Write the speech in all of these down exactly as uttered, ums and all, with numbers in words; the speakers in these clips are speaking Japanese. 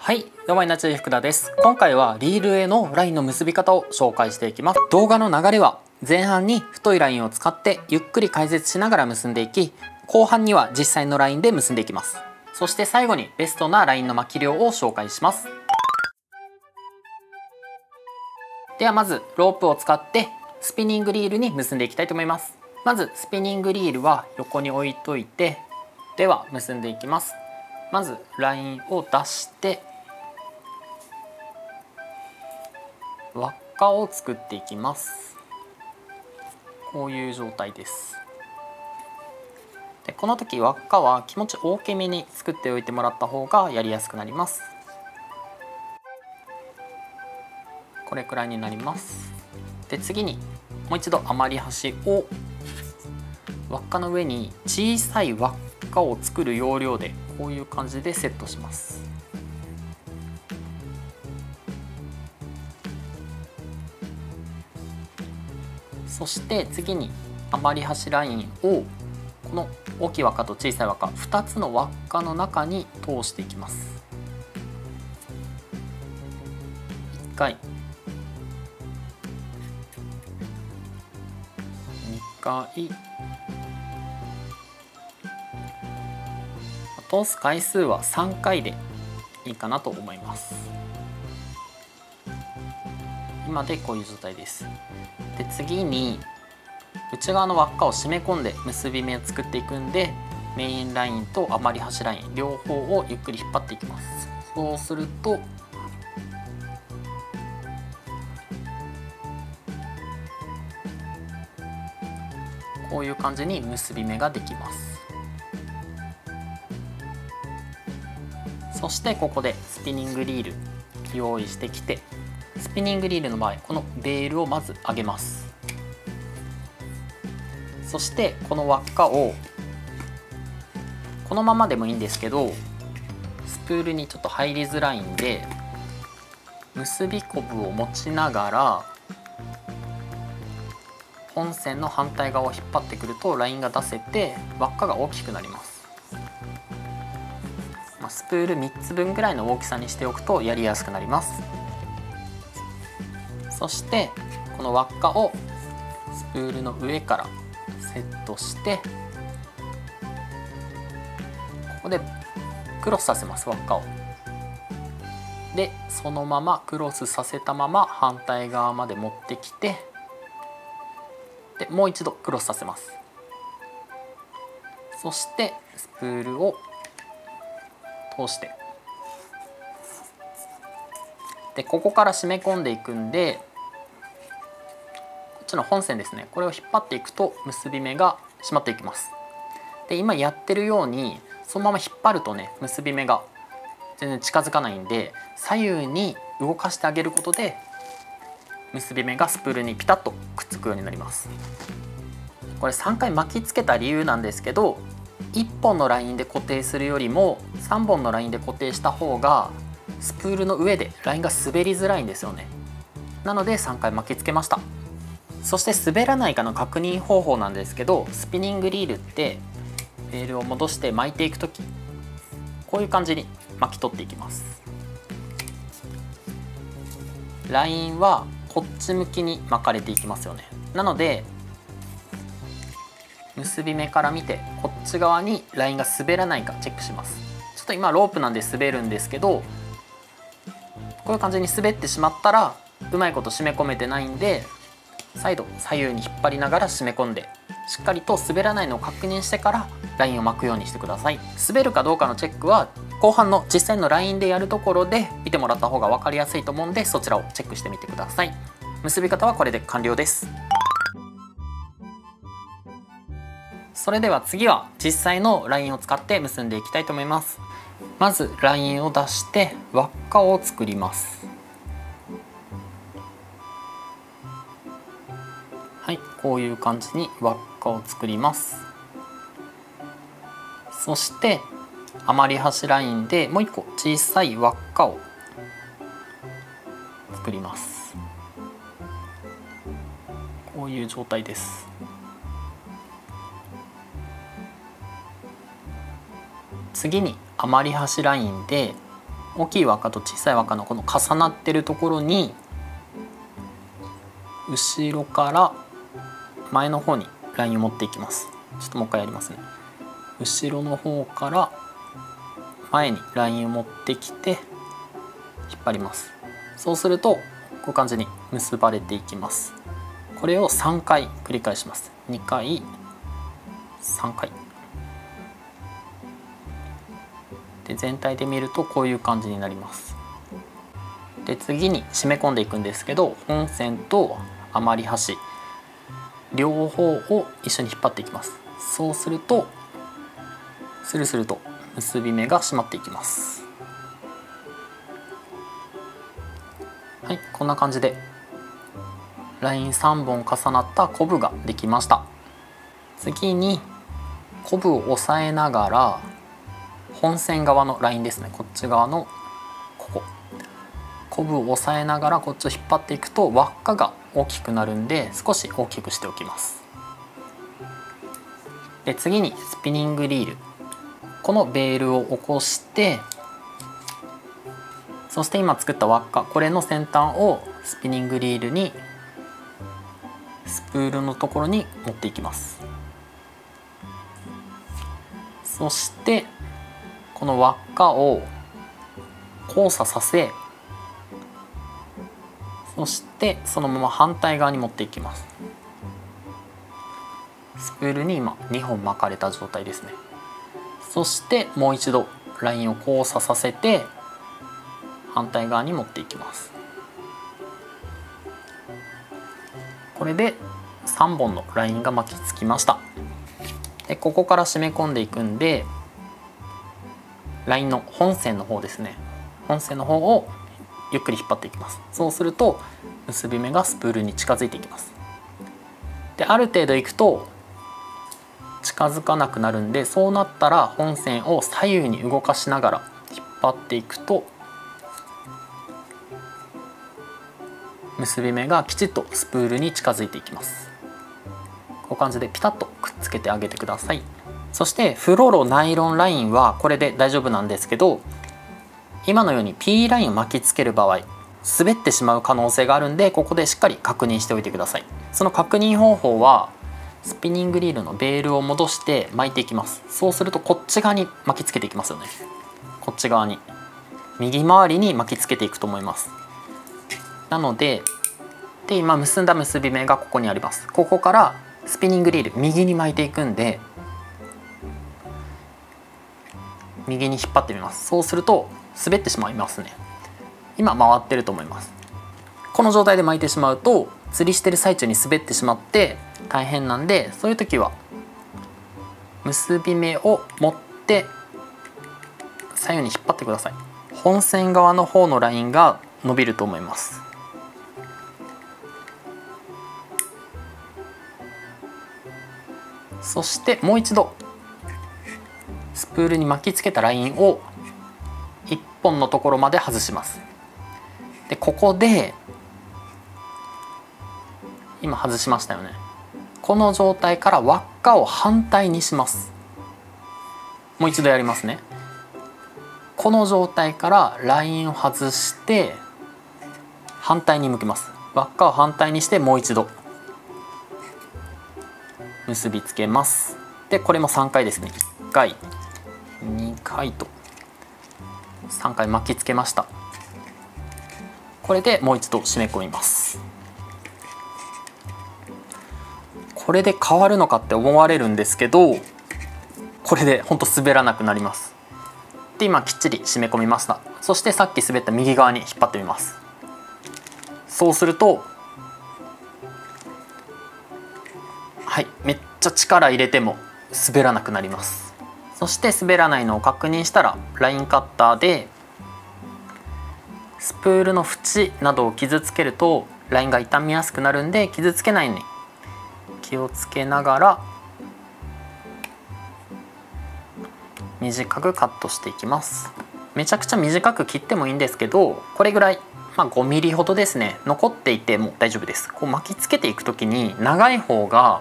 はい、どうも、稲地福田です。今回はリールへのラインの結び方を紹介していきます。動画の流れは前半に太いラインを使ってゆっくり解説しながら結んでいき、後半には実際のラインで結んでいきます。そして最後にベストなラインの巻き量を紹介します。ではまずロープを使ってスピニングリールに結んでいきたいと思います。まずスピニングリールは横に置いといて、では結んでいきます。まずラインを出して輪っかを作っていきます。こういう状態です。でこの時輪っかは気持ち大きめに作っておいてもらった方がやりやすくなります。これくらいになります。で次にもう一度余り端を輪っかの上に小さい輪っかを作る要領でこういう感じでセットします。そして次に余り端ラインをこの大きい輪っかと小さい輪っかふたつの輪っかの中に通していきます。いっかい、にかい、通す回数はさんかいでいいかなと思います。今でこういう状態です。で次に内側の輪っかを締め込んで結び目を作っていくんで、メインラインと余り端ライン両方をゆっくり引っ張っていきます。そうするとこういう感じに結び目ができます。そしてここでスピニングリール用意してきて、スピニングリールの場合このベールをまず上げます。そしてこの輪っかをこのままでもいいんですけど、スプールにちょっと入りづらいんで結びこぶを持ちながら本線の反対側を引っ張ってくるとラインが出せて輪っかが大きくなります。まあ、スプールみっつぶんぐらいの大きさにしておくとやりやすくなります。そしてこの輪っかをスプールの上からセットして、ここでクロスさせます、輪っかを。でそのままクロスさせたまま反対側まで持ってきて、でもう一度クロスさせます。そしてスプールを通して、でここから締め込んでいくんで、こっちの本線ですね、これを引っ張っていくと結び目が締まっていきます。で今やってるようにそのまま引っ張るとね結び目が全然近づかないんで、左右に動かしてあげることで結び目がスプールにピタッとくっつくようになります。これさんかい巻きつけた理由なんですけど、いっぽんのラインで固定するよりもさんぼんのラインで固定した方がスプールの上でラインが滑りづらいんですよね。なのでさんかい巻きつけました。そして滑らないかの確認方法なんですけど、スピニングリールってベールを戻して巻いていくときこういう感じに巻き取っていきます。ラインはこっち向きに巻かれていきますよね。なので結び目から見てこっち側にラインが滑らないかチェックします。ちょっと今ロープなんで滑るんですけど、こういう感じに滑ってしまったらうまいこと締め込めてないんで、再度左右に引っ張りながら締め込んでしっかりと滑らないのを確認してからラインを巻くようにしてください。滑るかどうかのチェックは後半の実際のラインでやるところで見てもらった方が分かりやすいと思うんで、そちらをチェックしてみてください。結び方はこれで完了です。それでは次は実際のラインを使って結んでいきたいと思います。まずラインを出して輪っかを作ります。はい、こういう感じに輪っかを作ります。そして余り端ラインでもう一個小さい輪っかを作ります。こういう状態です。次に余り端ラインで大きい輪っかと小さい輪っかのこの重なってるところに後ろから前の方にラインを持っていきます。ちょっともう一回やりますね。後ろの方から前にラインを持ってきて引っ張ります。そうするとこういう感じに結ばれていきます。これをさんかい繰り返します。にかい、さんかいで、全体で見るとこういう感じになります。で次に締め込んでいくんですけど、本線と余り端両方を一緒に引っ張っていきます。そうするとスルスルと結び目が締まっていきます。はい、こんな感じでラインさんぼん重なったコブができました。次にコブを押さえながら本線側のラインですね、こっち側のここコブを押さえながらこっちを引っ張っていくと輪っかが大きくなるんで、少し大きくしておきます。で次にスピニングリール、このベールを起こして、そして今作った輪っか、これの先端をスピニングリールにスプールのところに持っていきます。そしてこの輪っかを交差させ、そしてそのまま反対側に持っていきます。スプールに今にほん巻かれた状態ですね。そしてもう一度ラインを交差させて反対側に持っていきます。これでさんぼんのラインが巻きつきました。でここから締め込んでいくんで、ラインの本線の方ですね、本線の方をゆっくり引っ張っていきます。そうすると結び目がスプールに近づいていきます。である程度いくと近づかなくなるんで、そうなったら本線を左右に動かしながら引っ張っていくと結び目がきちっとスプールに近づいていきます。こういう感じでピタッとくっつけてあげてください。そしてフロロナイロンラインはこれで大丈夫なんですけど、今のように P ラインを巻きつける場合滑ってしまう可能性があるんで、ここでしっかり確認しておいてください。その確認方法はスピニングリールのベールを戻して巻いていきます。そうするとこっち側に巻きつけていきますよね。こっち側に右回りに巻きつけていくと思います。なのでで今結んだ結び目がここにあります。ここからスピニングリール右に巻いていくんで右に引っ張ってみます。そうすると滑ってしまいますね。今回ってると思います。この状態で巻いてしまうと釣りしてる最中に滑ってしまって大変なんで、そういう時は結び目を持って左右に引っ張ってください。本線側の方のラインが伸びると思います。そしてもう一度スプールに巻きつけたラインをいっぽんのところまで外します。でここで今外しましたよね。この状態から輪っかを反対にします。もう一度やりますね。この状態からラインを外して反対に向けます。輪っかを反対にしてもう一度結びつけます。でこれもさんかいですね。いっかいにかいとさんかい巻きつけました。これでもう一度締め込みます。これで変わるのかって思われるんですけど、これでほんと滑らなくなります。で今きっちり締め込みました。そしてさっき滑った右側に引っ張ってみます。そうするとはい、めっちゃ力入れても滑らなくなります。そして滑らないのを確認したらラインカッターでスプールの縁などを傷つけるとラインが傷みやすくなるんで、傷つけないように気をつけながら短くカットしていきます。めちゃくちゃ短く切ってもいいんですけど、これぐらい、まあ、ごミリほどですね、残っていても大丈夫です。こう巻きつけていく時に長い方が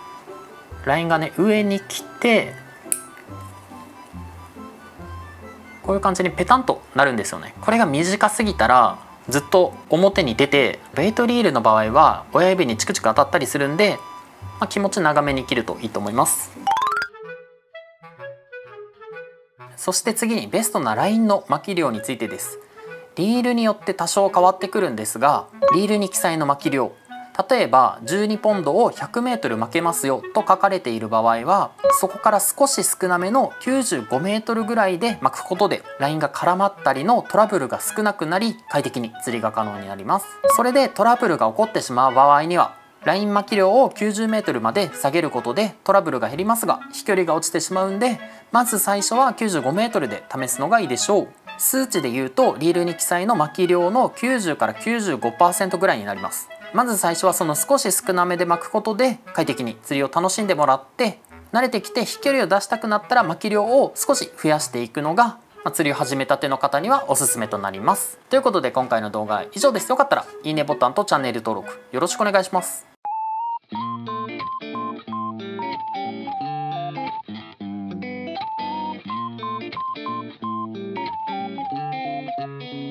ラインがね上に来てこういう感じにペタンとなるんですよね。これが短すぎたらずっと表に出て、ベイトリールの場合は親指にチクチク当たったりするんで、まあ、気持ち長めに切るといいと思います。そして次にベストなラインの巻き量についてです。リールによって多少変わってくるんですが、リールに記載の巻き量、例えばじゅうにポンドをひゃくメートル巻けますよと書かれている場合は、そこから少し少なめのきゅうじゅうごメートルぐらいで巻くことでラインが絡まったりのトラブルが少なくなり、快適に釣りが可能になります。それでトラブルが起こってしまう場合には、ライン巻き量をきゅうじゅうメートルまで下げることでトラブルが減りますが、飛距離が落ちてしまうんで、まず最初はきゅうじゅうごメートルで試すのがいいでしょう。数値で言うとリールに記載の巻き量のきゅうじゅうからきゅうじゅうごパーセント ぐらいになります。まず最初はその少し少なめで巻くことで快適に釣りを楽しんでもらって、慣れてきて飛距離を出したくなったら巻き量を少し増やしていくのが、まあ、釣りを始めたての方にはおすすめとなります。ということで今回の動画は以上です。よかったらいいねボタンとチャンネル登録よろしくお願いします。